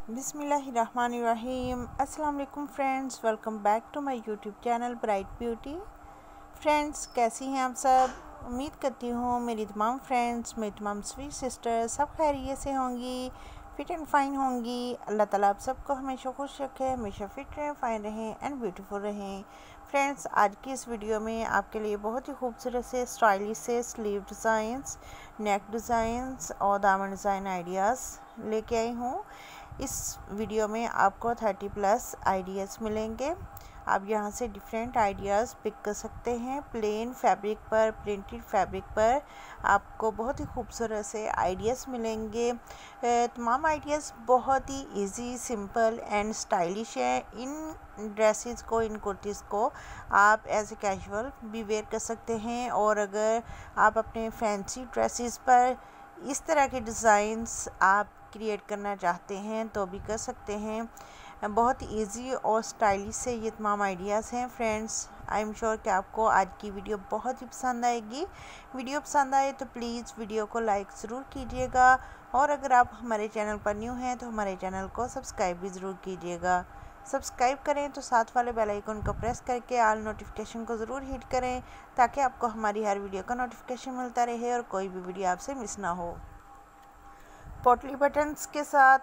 बिस्मिल्लाहिर्रहमानिर्रहीम। अस्सलाम वालेकुम friends, welcome back to my YouTube channel bright beauty. Friends, कैसी हैं आप सब? उम्मीद करती हूँ मेरी तमाम फ्रेंड्स, मेरी तमाम स्वीट सिस्टर्स सब खैरियत से होंगी, फिट एंड फाइन होंगी। अल्लाह ताला आप सबको हमेशा खुश रखे, हमेशा फिट रहें, फाइन रहें एंड ब्यूटीफुल रहें। फ्रेंड्स, आज की इस वीडियो में आपके लिए बहुत ही खूबसूरत से स्टाइलिश से स्लीव डिज़ाइंस, नेक डिज़ाइंस और दामन डिज़ाइन आइडियाज़ लेके आई हूँ। इस वीडियो में आपको 30+ आइडियाज़ मिलेंगे। आप यहां से डिफरेंट आइडियाज़ पिक कर सकते हैं। प्लेन फैब्रिक पर, प्रिंटेड फैब्रिक पर आपको बहुत ही खूबसूरत से आइडियाज़ मिलेंगे। तमाम आइडियाज़ बहुत ही इजी, सिंपल एंड स्टाइलिश है। इन ड्रेसेस को, इन कुर्तीज़ को आप एज ए कैजुअल भी वेयर कर सकते हैं, और अगर आप अपने फैंसी ड्रेसेस पर इस तरह के डिज़ाइंस आप क्रिएट करना चाहते हैं तो भी कर सकते हैं। बहुत इजी और स्टाइलिश से ये तमाम आइडियाज़ हैं। फ्रेंड्स, आई एम श्योर कि आपको आज की वीडियो बहुत ही पसंद आएगी। वीडियो पसंद आए तो प्लीज़ वीडियो को लाइक ज़रूर कीजिएगा, और अगर आप हमारे चैनल पर न्यू हैं तो हमारे चैनल को सब्सक्राइब भी ज़रूर कीजिएगा। सब्सक्राइब करें तो साथ वाले बेल आइकन को प्रेस करके ऑल नोटिफिकेशन को ज़रूर हिट करें, ताकि आपको हमारी हर वीडियो का नोटिफिकेशन मिलता रहे और कोई भी वीडियो आपसे मिस ना हो। पोटली बटन्स के साथ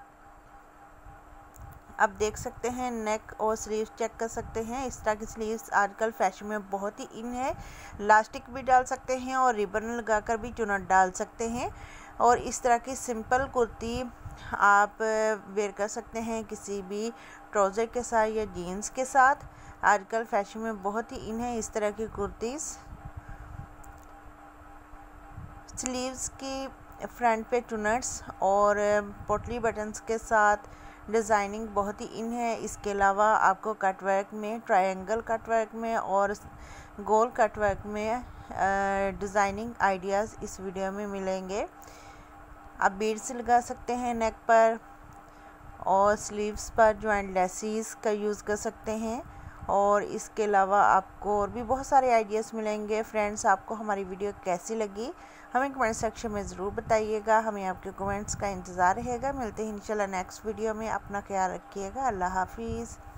आप देख सकते हैं, नेक और स्लीव्स चेक कर सकते हैं। इस तरह की स्लीव्स आजकल फैशन में बहुत ही इन है। इलास्टिक भी डाल सकते हैं और रिबन लगाकर भी चुनट डाल सकते हैं, और इस तरह की सिंपल कुर्ती आप वेयर कर सकते हैं किसी भी ट्राउज़र के साथ या जीन्स के साथ। आजकल फैशन में बहुत ही इन है इस तरह की कुर्तीज़। स्लीव्स की फ्रंट पे टूनट्स और पोटली बटन्स के साथ डिज़ाइनिंग बहुत ही इन है। इसके अलावा आपको कट वर्क में, ट्रायंगल कट वर्क में और गोल कट वर्क में डिज़ाइनिंग आइडियाज़ इस वीडियो में मिलेंगे। आप बीड्स लगा सकते हैं नेक पर, और स्लीव्स पर जॉइंट लेसेस का यूज़ कर सकते हैं, और इसके अलावा आपको और भी बहुत सारे आइडियाज़ मिलेंगे। फ्रेंड्स, आपको हमारी वीडियो कैसी लगी हमें कमेंट सेक्शन में ज़रूर बताइएगा। हमें आपके कमेंट्स का इंतज़ार रहेगा। मिलते हैं इंशाल्लाह नेक्स्ट वीडियो में। अपना ख्याल रखिएगा। अल्लाह हाफिज़।